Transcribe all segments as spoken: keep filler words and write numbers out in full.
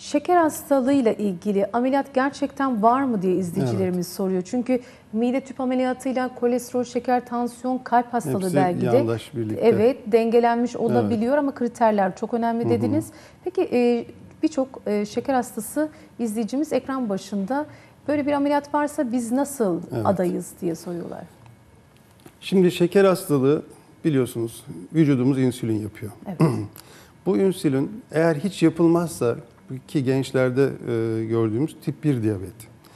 Şeker hastalığıyla ilgili ameliyat gerçekten var mı diye izleyicilerimiz evet. soruyor. Çünkü mide tüp ameliyatıyla kolesterol, şeker, tansiyon, kalp hastalığı hepsi belki de yandaş birlikte. Evet, dengelenmiş olabiliyor evet. ama kriterler çok önemli dediniz. Hı hı. Peki e, birçok e, şeker hastası izleyicimiz ekran başında böyle bir ameliyat varsa biz nasıl evet. adayız diye soruyorlar. Şimdi şeker hastalığı biliyorsunuz vücudumuz insülin yapıyor. Evet. Bu insülin eğer hiç yapılmazsa ki gençlerde e, gördüğümüz tip bir diyabet.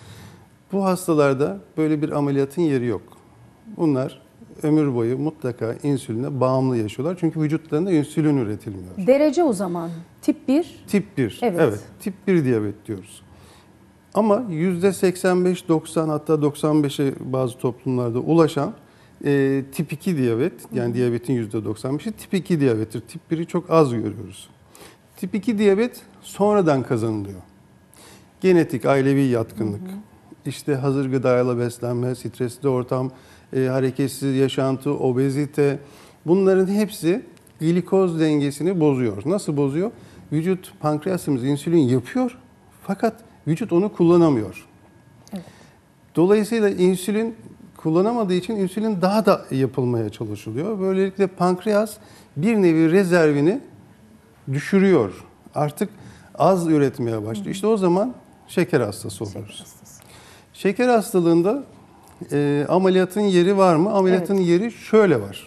Bu hastalarda böyle bir ameliyatın yeri yok. Bunlar ömür boyu mutlaka insüline bağımlı yaşıyorlar. Çünkü vücutlarında insülin üretilmiyor. Derece o zaman tip bir? Tip bir. Evet. Evet. Tip bir diyabet diyoruz. Ama yüzde seksen beş doksan hatta doksan beşe bazı toplumlarda ulaşan e, tip iki diyabet, yani Hı. diyabetin yüzde doksan beşi tip iki diyabettir. Tip biri çok az görüyoruz. Tip iki diyabet sonradan kazanılıyor. Genetik, ailevi yatkınlık, hı hı. işte hazır gıdayla beslenme, stresli ortam, e, hareketsiz yaşantı, obezite, bunların hepsi glikoz dengesini bozuyor. Nasıl bozuyor? Vücut, pankreasımız insülin yapıyor fakat vücut onu kullanamıyor. Evet. Dolayısıyla insülin kullanamadığı için insülin daha da yapılmaya çalışılıyor. Böylelikle pankreas bir nevi rezervini düşürüyor. Artık az üretmeye başlıyor. Hı hı. İşte o zaman şeker hastası oluyoruz. Şeker, hastası. Şeker hastalığında e, ameliyatın yeri var mı? Ameliyatın evet. yeri şöyle var.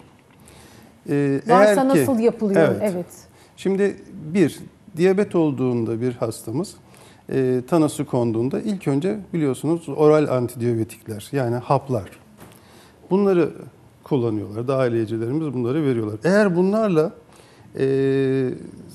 E, Varsa eğer ki, nasıl yapılıyor? Evet. evet. Şimdi bir, diyabet olduğunda bir hastamız e, tanısı konduğunda ilk önce biliyorsunuz oral antidiyabetikler yani haplar. Bunları kullanıyorlar. Dahiliyecilerimiz bunları veriyorlar. Eğer bunlarla e,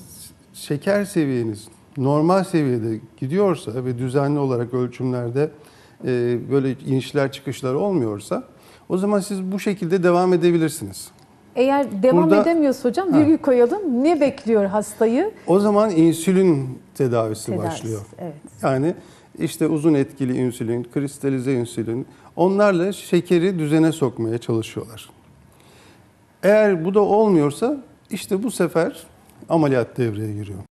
şeker seviyeniz normal seviyede gidiyorsa ve düzenli olarak ölçümlerde e, böyle inişler çıkışlar olmuyorsa o zaman siz bu şekilde devam edebilirsiniz. Eğer devam Burada, edemiyorsa hocam virgül koyalım. Ne bekliyor hastayı? O zaman insülin tedavisi, tedavisi başlıyor. Evet. Yani işte uzun etkili insülin, kristalize insülin, onlarla şekeri düzene sokmaya çalışıyorlar. Eğer bu da olmuyorsa işte bu sefer ameliyat devreye giriyor.